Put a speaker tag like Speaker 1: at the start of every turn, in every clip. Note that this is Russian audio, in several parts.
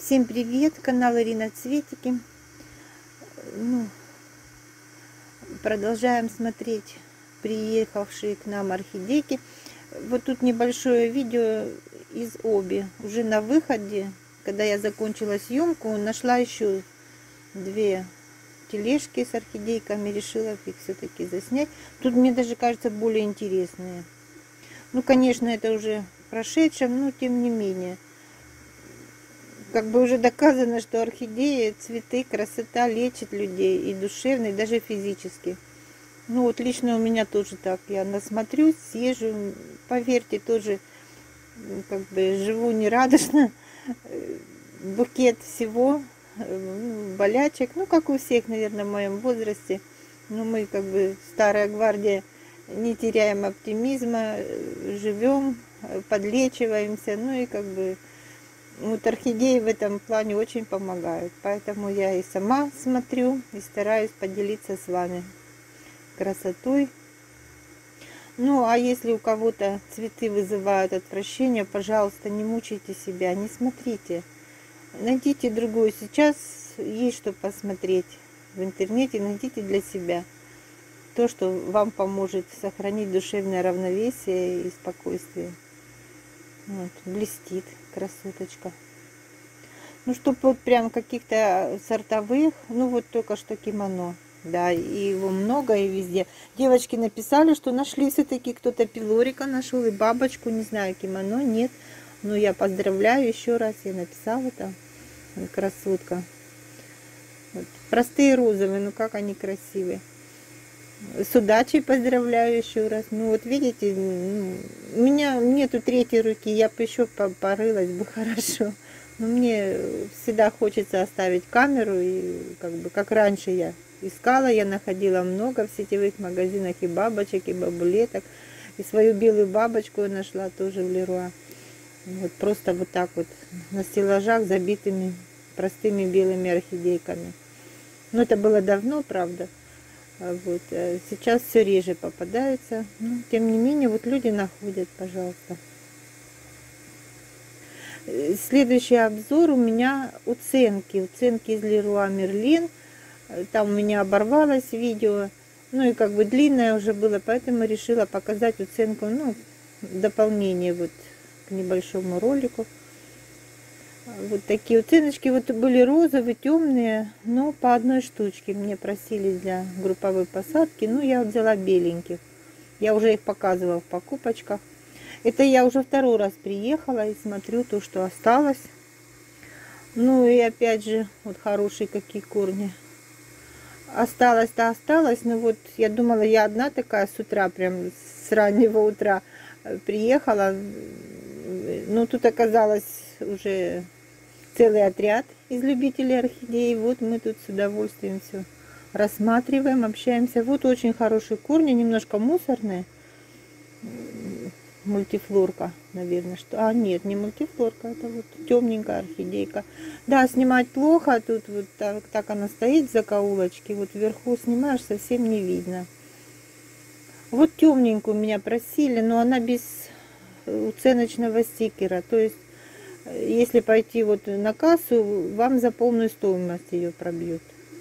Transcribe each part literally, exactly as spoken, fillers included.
Speaker 1: Всем привет, канал Ирина Цветики. Ну, продолжаем смотреть приехавшие к нам орхидейки. Вот тут небольшое видео из Оби. Уже на выходе, когда я закончила съемку, нашла еще две тележки с орхидейками. Решила их все-таки заснять. Тут мне даже кажется более интересные. Ну, конечно, это уже прошедшем, но тем не менее. Как бы уже доказано, что орхидеи, цветы, красота лечит людей и душевно, и даже физически. Ну вот лично у меня тоже так. Я насмотрюсь, съезжу, поверьте, тоже как бы живу нерадостно. Букет всего, болячек, ну как у всех, наверное, в моем возрасте. Но мы как бы старая гвардия, не теряем оптимизма, живем, подлечиваемся, ну и как бы... Вот орхидеи в этом плане очень помогают. Поэтому я и сама смотрю, и стараюсь поделиться с вами красотой. Ну, а если у кого-то цветы вызывают отвращение, пожалуйста, не мучайте себя, не смотрите. Найдите другую. Сейчас есть что посмотреть в интернете, найдите для себя то, что вам поможет сохранить душевное равновесие и спокойствие. Вот, блестит красоточка. Ну, чтобы вот прям каких-то сортовых, ну, вот только что кимоно. Да, и его много, и везде. Девочки написали, что нашли все-таки, кто-то пилорика нашел, и бабочку, не знаю, кимоно, нет. Но я поздравляю еще раз, я написала там. Красотка. Вот. Простые розовые, ну как они красивые. С удачей поздравляю еще раз. Ну вот видите, ну, у меня нету третьей руки, я бы еще порылась бы хорошо. Но мне всегда хочется оставить камеру, и как бы как раньше я искала, я находила много в сетевых магазинах и бабочек, и бабулеток. И свою белую бабочку я нашла тоже в Леруа. Вот просто вот так вот на стеллажах забитыми простыми белыми орхидейками. Но это было давно, правда. Вот. Сейчас все реже попадается. Но, тем не менее, вот люди находят, пожалуйста. Следующий обзор у меня уценки. Уценки из Леруа Мерлен. Там у меня оборвалось видео. Ну и как бы длинное уже было, поэтому решила показать уценку, ну, дополнение вот к небольшому ролику. Вот такие уценочки. Вот были розовые, темные, но по одной штучке мне просили для групповой посадки. Ну, я взяла беленьких. Я уже их показывала в покупочках. Это я уже второй раз приехала и смотрю то, что осталось. Ну, и опять же, вот хорошие какие корни. Осталось-то осталось, но вот я думала, я одна такая с утра, прям с раннего утра приехала. Ну, тут оказалось уже целый отряд из любителей орхидей. Вот мы тут с удовольствием все рассматриваем, общаемся. Вот очень хорошие корни, немножко мусорные. Мультифлорка, наверное, что... А, нет, не мультифлорка, это вот темненькая орхидейка. Да, снимать плохо, тут вот так, так она стоит в закоулочке. Вот вверху снимаешь, совсем не видно. Вот темненькую меня просили, но она без уценочного стикера. То есть, если пойти вот на кассу, вам за полную стоимость ее пробьют.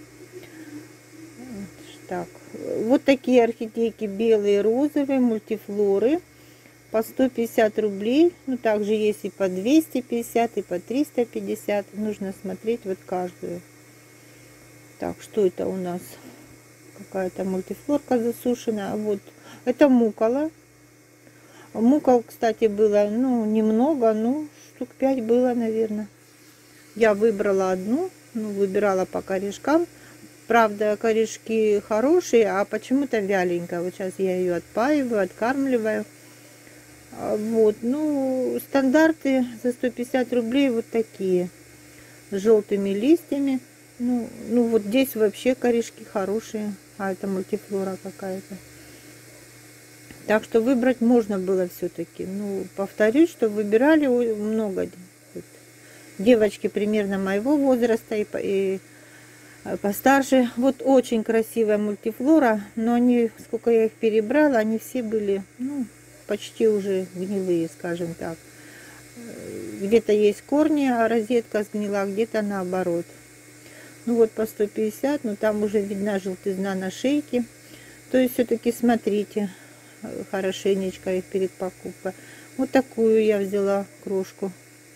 Speaker 1: Так, вот такие орхидейки белые, розовые, мультифлоры по сто пятьдесят рублей. Ну, также есть и по двести пятьдесят, и по триста пятьдесят. Нужно смотреть вот каждую. Так, что это у нас? Какая-то мультифлорка засушенная. Вот, это мукола. Мукол, кстати, было, ну, немного, ну, штук пять было, наверное. Я выбрала одну, ну, выбирала по корешкам. Правда, корешки хорошие, а почему-то вяленькая. Вот сейчас я ее отпаиваю, откармливаю. Вот, ну, стандарты за сто пятьдесят рублей вот такие. С желтыми листьями. Ну, ну, вот здесь вообще корешки хорошие. А это мультифлора какая-то. Так что выбрать можно было все-таки. Ну, повторюсь, что выбирали много. Девочки примерно моего возраста и, и постарше. Вот очень красивая мультифлора. Но они, сколько я их перебрала, они все были, ну, почти уже гнилые, скажем так. где-то есть корни, а розетка сгнила, где-то наоборот. Ну вот по сто пятьдесят, но там уже видна желтизна на шейке. То есть все-таки смотрите хорошенечко их перед покупкой. Вот такую я взяла крошку.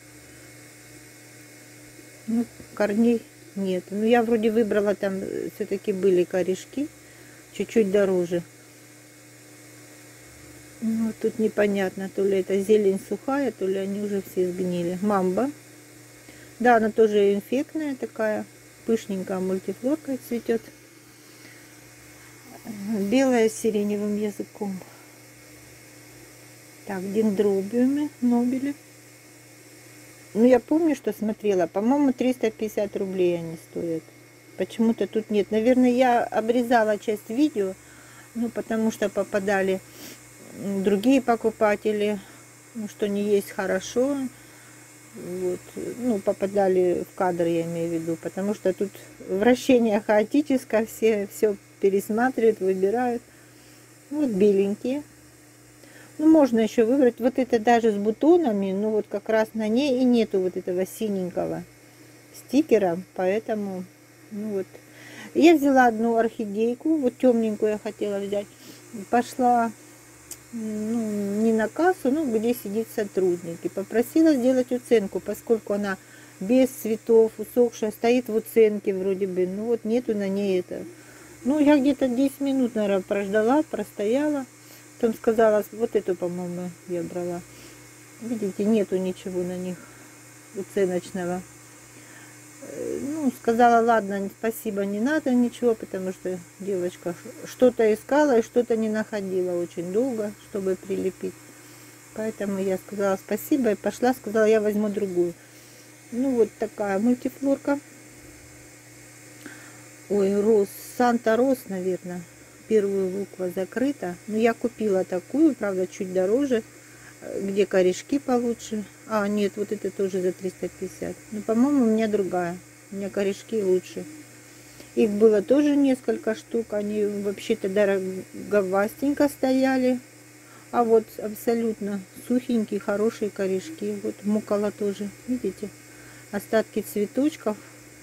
Speaker 1: Ну, корней нет. Ну, я вроде выбрала, там все-таки были корешки, чуть-чуть дороже. Ну, тут непонятно, то ли это зелень сухая, то ли они уже все сгнили. Мамба. Да, она тоже инфектная такая, пышненькая, мультифлорка цветет. Белая с сиреневым языком. Так, дендробиумы, нобели. Ну, я помню, что смотрела. По-моему, триста пятьдесят рублей они стоят. Почему-то тут нет. Наверное, я обрезала часть видео, ну, потому что попадали другие покупатели, ну, что не есть хорошо. Вот. Ну, попадали в кадр, я имею в виду. Потому что тут вращение хаотическое. Все все пересматривают, выбирают. Вот беленькие. Ну, можно еще выбрать. Вот это даже с бутонами, ну вот как раз на ней и нету вот этого синенького стикера, поэтому, ну вот. Я взяла одну орхидейку, вот темненькую я хотела взять. Пошла, ну, не на кассу, ну, где сидит сотрудник. И попросила сделать оценку, поскольку она без цветов, усохшая, стоит в оценке вроде бы. Ну, вот нету на ней это. Ну, я где-то десять минут, наверное, прождала, простояла. Потом сказала, вот эту, по-моему, я брала. Видите, нету ничего на них оценочного. Ну, сказала, ладно, спасибо, не надо ничего, потому что девочка что-то искала и что-то не находила очень долго, чтобы прилепить. Поэтому я сказала спасибо и пошла, сказала, я возьму другую. Ну, вот такая мультифлорка. Ой, роз, Санта Роз, наверное. Первая буква закрыта. Но я купила такую, правда, чуть дороже, где корешки получше. А, нет, вот это тоже за триста пятьдесят. Но, по-моему, у меня другая. У меня корешки лучше. Их было тоже несколько штук. Они вообще-то дороговастенько стояли. А вот абсолютно сухенькие, хорошие корешки. Вот мукола тоже, видите? Остатки цветочков.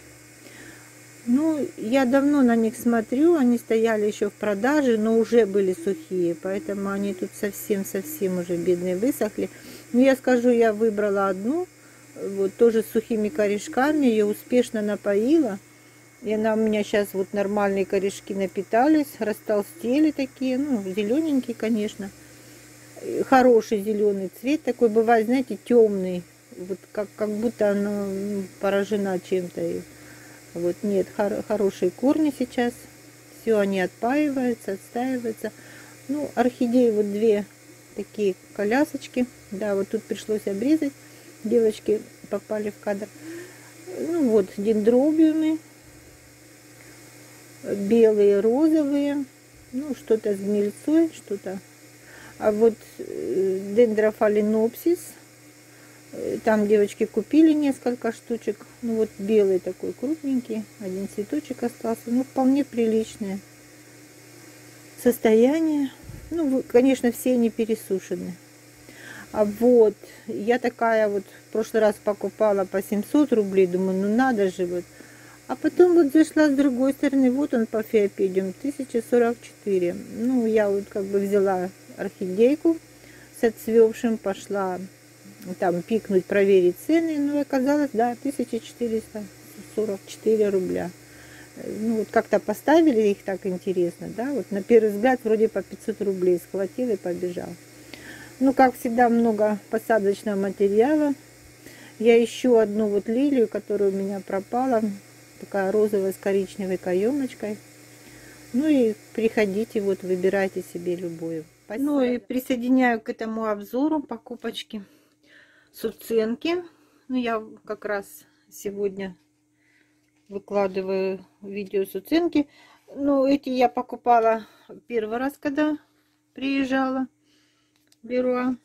Speaker 1: Ну, я давно на них смотрю, они стояли еще в продаже, но уже были сухие, поэтому они тут совсем-совсем уже бедные высохли. Но я скажу, я выбрала одну, вот тоже с сухими корешками, ее успешно напоила. И она у меня сейчас вот нормальные корешки напитались, растолстели такие, ну, зелененькие, конечно. Хороший зеленый цвет, такой бывает, знаете, темный, вот как, как будто она поражена чем-то. Вот нет, хор хорошие корни сейчас. Все, они отпаиваются, отстаиваются. Ну, орхидеи вот две такие колясочки. Да, вот тут пришлось обрезать. Девочки попали в кадр. Ну вот, дендробиумы. Белые, розовые. Ну, что-то с гнильцой, что-то. А вот дендрофаленопсис. Там девочки купили несколько штучек. Ну вот белый такой крупненький. Один цветочек остался. Ну вполне приличное состояние. Ну, конечно, все они пересушены. А вот я такая вот в прошлый раз покупала по семьсот рублей. Думаю, ну надо же вот. А потом вот зашла с другой стороны. Вот он по фиопедиум. тысяча сорок четыре. Ну я вот как бы взяла орхидейку с отцвевшим. Пошла там пикнуть, проверить цены, ну, оказалось, да, тысяча четыреста сорок четыре рубля. Ну, вот как-то поставили их так интересно, да, вот на первый взгляд вроде по пятьсот рублей схватил и побежал. Ну, как всегда, много посадочного материала. Я ищу одну вот лилию, которая у меня пропала, такая розовая с коричневой каемочкой. Ну, и приходите, вот, выбирайте себе любую. Спасибо. Ну, и присоединяю к этому обзору покупочки с уценки. Ну, я как раз сегодня выкладываю видео с уценки. Ну, эти я покупала первый раз, когда приезжала в Леруа.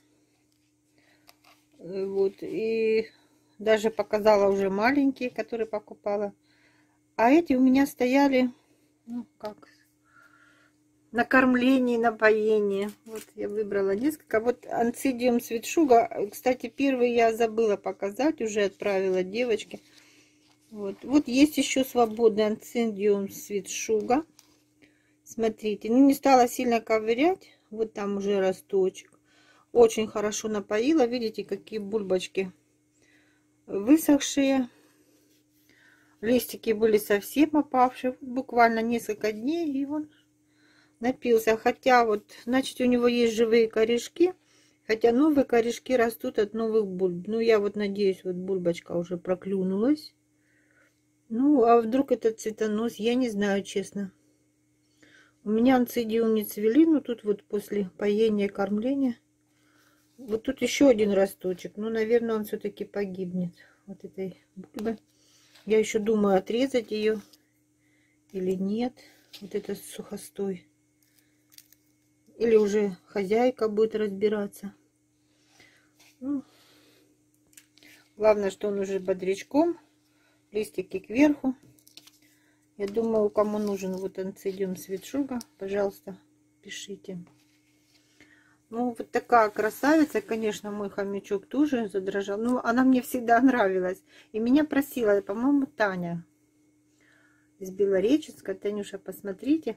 Speaker 1: Вот, и даже показала уже маленькие, которые покупала. А эти у меня стояли, ну, как, на кормление, на поение. Вот я выбрала несколько. Вот Oncidium Sweet, кстати, первый я забыла показать, уже отправила девочке. Вот, вот есть еще свободный Oncidium Sweet. Смотрите, ну не стала сильно ковырять. Вот там уже росточек. Очень хорошо напоила. Видите, какие бульбочки высохшие. Листики были совсем опавшие. Буквально несколько дней, и он напился. Хотя вот, значит, у него есть живые корешки. Хотя новые корешки растут от новых бульб. Ну, я вот надеюсь, вот бульбочка уже проклюнулась. Ну, а вдруг это цветонос? Я не знаю, честно. У меня Oncidium не цвели, но тут вот после поения, кормления. Вот тут еще один росточек. Ну, наверное, он все-таки погибнет. Вот этой бульбы. Я еще думаю, отрезать ее или нет. Вот это сухостой. Или уже хозяйка будет разбираться. Ну, главное, что он уже бодрячком. Листики кверху. Я думаю, кому нужен вот Oncidium Sweet, пожалуйста, пишите. Ну, вот такая красавица, конечно, мой хомячок тоже задрожал. Ну, она мне всегда нравилась. И меня просила, по-моему, Таня из Белореченска. Танюша, посмотрите.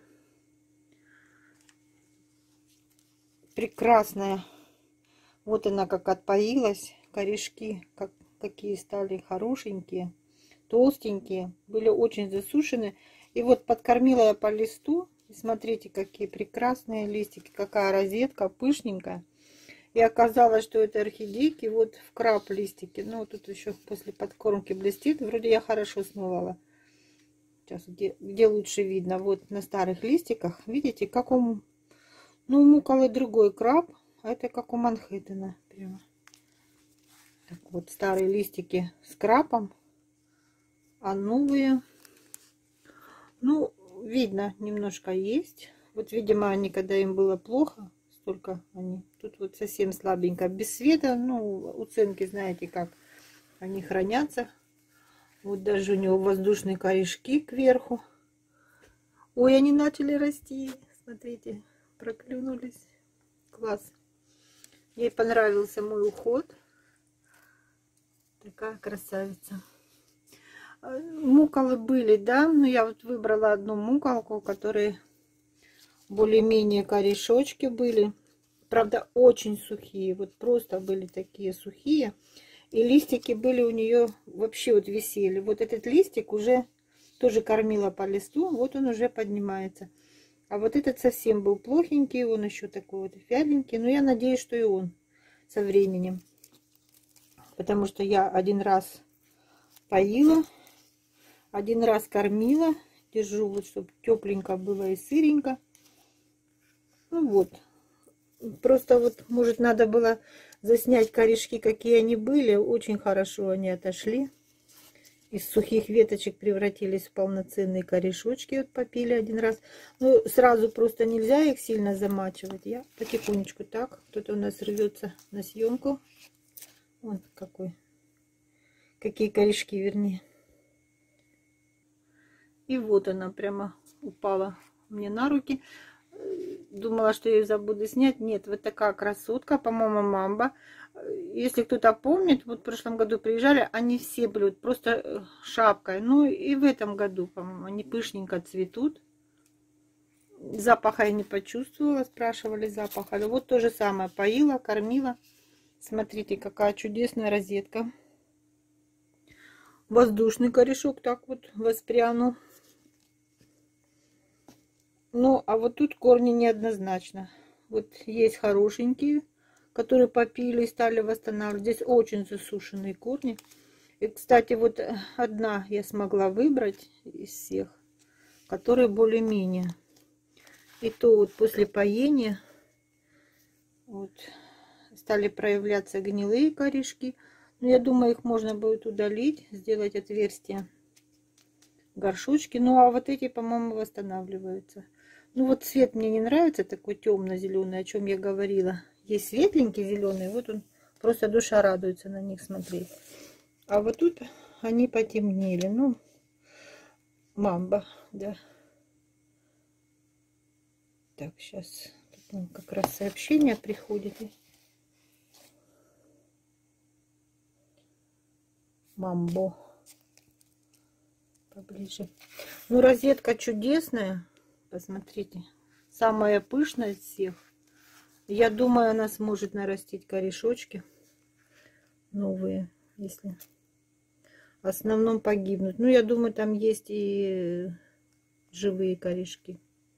Speaker 1: Прекрасная. Вот она как отпоилась. Корешки как, какие стали хорошенькие. Толстенькие, были очень засушены. И вот подкормила я по листу. И смотрите, какие прекрасные листики, какая розетка, пышненькая. И оказалось, что это орхидейки, вот в краб листики. Ну, тут еще после подкормки блестит. Вроде я хорошо смывала. Сейчас, где, где лучше видно, вот на старых листиках. Видите, как у, ну, у Муколы другой краб, а это как у Манхэттена. Прямо. Так вот, старые листики с крабом. А новые, ну, видно, немножко есть. Вот, видимо, они, когда им было плохо, столько они. Тут вот совсем слабенько, без света. Ну, уценки, знаете, как они хранятся. Вот даже у него воздушные корешки кверху. Ой, они начали расти. Смотрите, проклюнулись. Класс. Ей понравился мой уход. Такая красавица. Муколы были, да, но я вот выбрала одну муколку, которые более-менее корешочки были. Правда, очень сухие, вот просто были такие сухие. И листики были у нее вообще вот висели. Вот этот листик уже тоже кормила по листу, вот он уже поднимается. А вот этот совсем был плохенький, он еще такой вот вяленький. Но я надеюсь, что и он со временем. Потому что я один раз поила. Один раз кормила, держу, вот, чтобы тепленько было и сыренько. Ну вот, просто вот, может, надо было заснять корешки, какие они были. Очень хорошо они отошли. Из сухих веточек превратились в полноценные корешочки. Вот попили один раз. Ну, сразу просто нельзя их сильно замачивать. Я потихонечку так. Кто-то у нас рвется на съемку. Вот какой. Какие корешки, вернее. И вот она прямо упала мне на руки. Думала, что я ее забуду снять. Нет, вот такая красотка, по-моему, мамба. Если кто-то помнит, вот в прошлом году приезжали, они все были вот просто шапкой. Ну и в этом году, по-моему, они пышненько цветут. Запаха я не почувствовала, спрашивали запах. А вот то же самое, поила, кормила. Смотрите, какая чудесная розетка. Воздушный корешок так вот воспрянул. Ну, а вот тут корни неоднозначно. Вот есть хорошенькие, которые попили и стали восстанавливать. Здесь очень засушенные корни. И, кстати, вот одна я смогла выбрать из всех, которые более-менее. И то вот после поения вот, стали проявляться гнилые корешки. Но я думаю, их можно будет удалить, сделать отверстие, горшочки. Ну, а вот эти, по-моему, восстанавливаются. Ну, вот цвет мне не нравится, такой темно-зеленый, о чем я говорила. Есть светленький зеленый, вот он, просто душа радуется на них смотреть. А вот тут они потемнели. Ну, мамба, да. Так, сейчас тут нам как раз сообщение приходит. Мамбо. Поближе. Ну, розетка чудесная. Посмотрите. Самая пышная из всех. Я думаю, она сможет нарастить корешочки новые, если в основном погибнут. Ну, я думаю, там есть и живые корешки.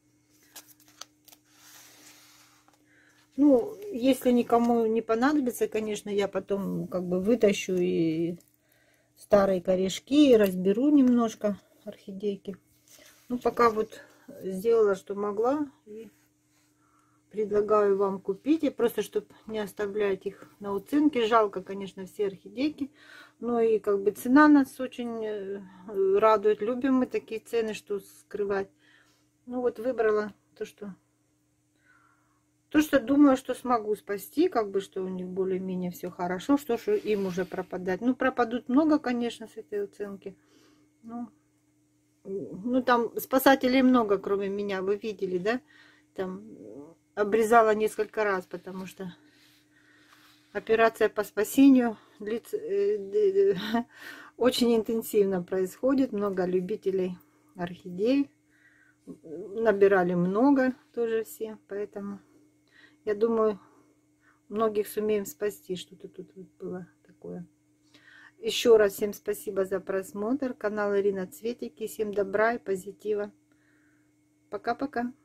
Speaker 1: Ну, если никому не понадобится, конечно, я потом как бы вытащу и старые корешки и разберу немножко орхидейки. Ну, пока вот сделала, что могла, и предлагаю вам купить. И просто, чтобы не оставлять их на уценке. Жалко, конечно, все орхидейки. Но и как бы цена нас очень радует. Любим мы такие цены, что скрывать. Ну вот выбрала то, что... То, что думаю, что смогу спасти, как бы, что у них более-менее все хорошо, что же им уже пропадать. Ну, пропадут много, конечно, с этой уценки. Ну, ну, там спасателей много, кроме меня, вы видели, да? Там обрезала несколько раз, потому что операция по спасению длится, э, э, очень интенсивно происходит. Много любителей орхидей. Набирали много тоже все, поэтому... Я думаю, многих сумеем спасти. Что-то тут вот было такое. Еще раз всем спасибо за просмотр. Канал Ирина Цветики. Всем добра и позитива. Пока-пока.